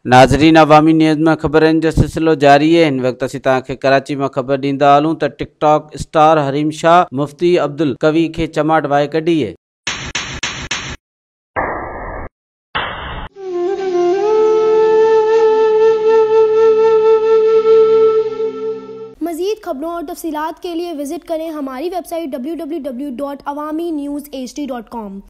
नाज़रीन, अवामी न्यूज़ में ख़बरनि जो सिलसिलो जारी है। इन वक्त असीं तव्हांखे कराची में ख़बर ॾींदा हलूं त टिकटॉक स्टार हरीम शाह मुफ्ती अब्दुलकवी खे चमाट वाए कढी है। मज़ीद खबरों और तफसीलात के लिए विजिट करें हमारी वेबसाइट www.awamiNewsHD.com।